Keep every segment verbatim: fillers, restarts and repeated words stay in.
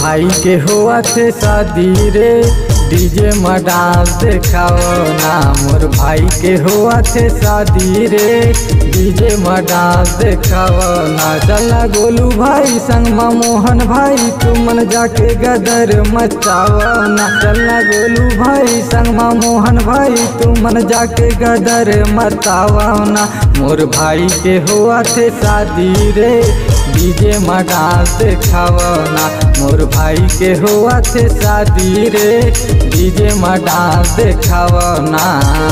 भाई के हुआ थे शादी रे, डीजे में डांस देखाओ ना। मोर भाई के हुआ थे शादी रे, डीजे में डांस देखाओ ना। चला गोलू भाई संग में मोहन भाई, तू मन जाके गदर मचाओ ना। चला गोलू भाई संग में मोहन भाई, तू मन जाके गदर मचाओ ना। मोर भाई के हुआ थे शादी रे, डीजे में डांस देखाओ ना। मोर भाई के हुआ थे शादी रे, डीजे में डांस देखाओ ना।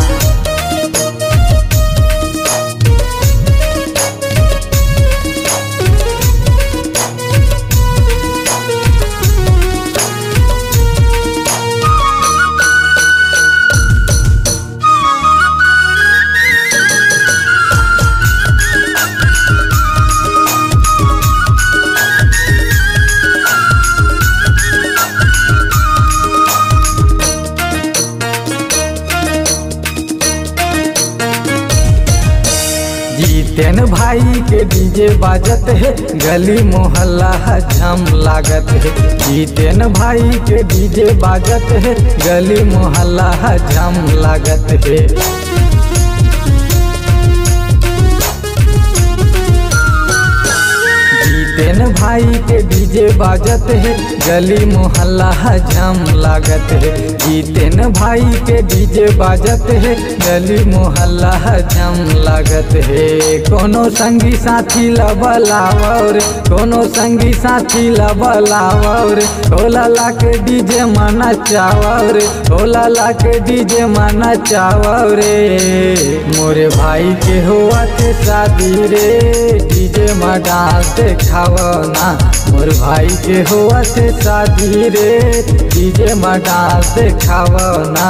जितेन भाई के डीजे बाजत है, गली मोहल्ला झम लागत है। जितेन भाई के डीजे बाजत है, गली मोहल्ला झम लागत है। जितेन भाई के डीजे बाजत है, गली मोहल्ला झम लागत है। जितेन भाई के डीजे बाजत है, गली मोहल्ला झम लागत है। कोनो संगी साथी लबलाओ रे, कोनो संगी साथी लबलाओ रे। होला ला के डीजे माना चाओ रे, होला ला के डीजे माना चाओ रे। मोरे भाई के हुआ थे शादी रे, डीजे में डांस देखाओ ना। मोर भाई के हुआ थे शादी रे, डीजे में डांस देखाओ ना।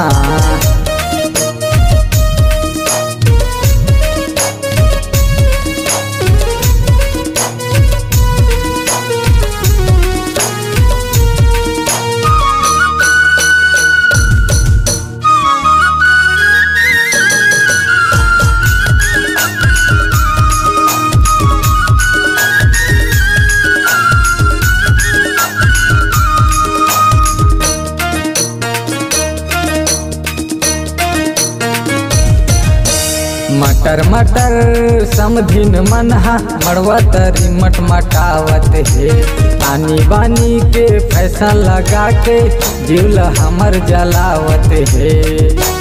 मटर मटर समधिन मनहा, मड़वा तरी मटमटावत है। आनी बानी के फैसा लगा के, जीवल हमर जलावत है।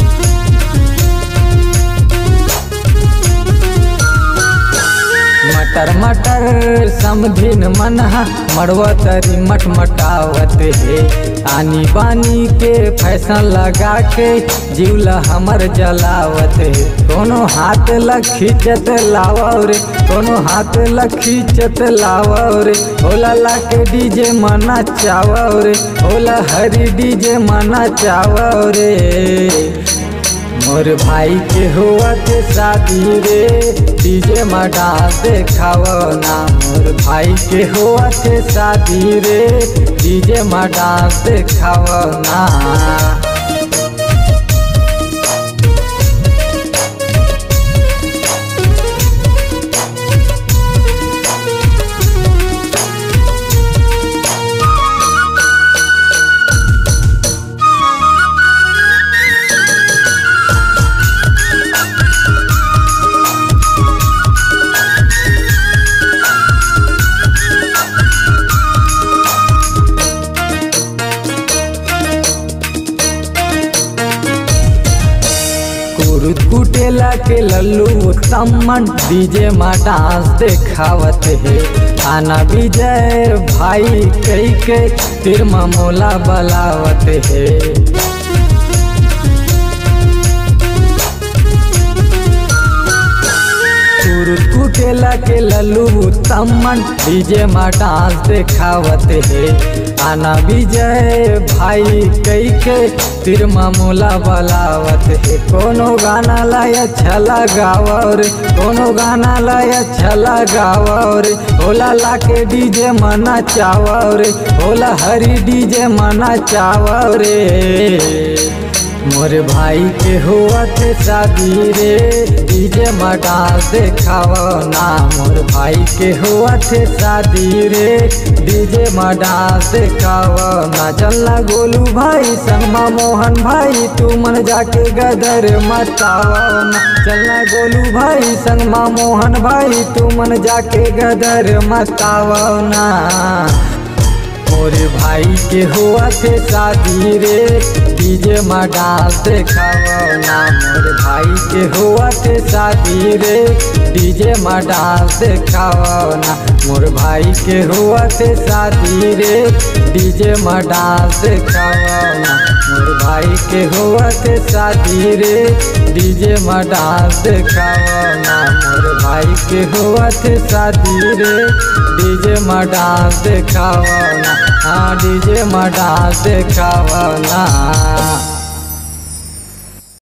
मटर मटर समधिन मनहा, मड़वा तरी मटमटावत है। आनी बानी के फैशन लगा के, जीवल हमर जलावत है। कोनो हाथ लखीचत लाओ रे, कोनो हाथ लखीचत लाओ रे। होला ला के डीजे मना चाओ रे, होला हरी डीजे मना चाओ रे। मोर भाई के हुआ थे शादी रे, डीजे में डांस देखाओ ना। मोर भाई के हुआ थे शादी रे, डीजे में डांस देखाओ ना। कुटेला के लल्लू तमन, डीजे में डांस देखावत है। आना विजय भाई कई के, तिर मोला बलावत है। कुटेला के लल्लू तमन, डीजे में डांस देखावत है। आना विजय भाई कई के, तिर मोला बलावत है। कोनो गाना लाई अच्छा लगाओ रे, कोनो गाना लाई अच्छा लगाओ रे। होला ला के डीजे मना चाओ रे, होला हरी डीजे मना चाओ रे। मोर भाई के हुआ थे शादी रे, डीजे में डांस देखावो ना। मोर भाई के हुआ थे शादी रे, डीजे में डांस देखावो ना। चलना गोलू भाई संगमा मोहन भाई, तू मन जाके गदर मचावो ना। चलना गोलू भाई संगमा मोहन भाई, तू मन जाके गदर मचावो ना। मोरे भाई के हुआ थे शादी रे, डीजे में डांस देखावो ना। मोरे भाई के हुआ थे शादी रे, डीजे में डांस देखावो ना। मोर भाई के हुआ थे शादी रे, डीजे में डांस देखावो ना। मोर भाई के हुआ थे शादी रे, डीजे में डांस देखावो ना। मोर भाई के हुआ थे शादी रे, डीजे में डांस देखावो ना। हाँ डीजे में डांस देखावो ना।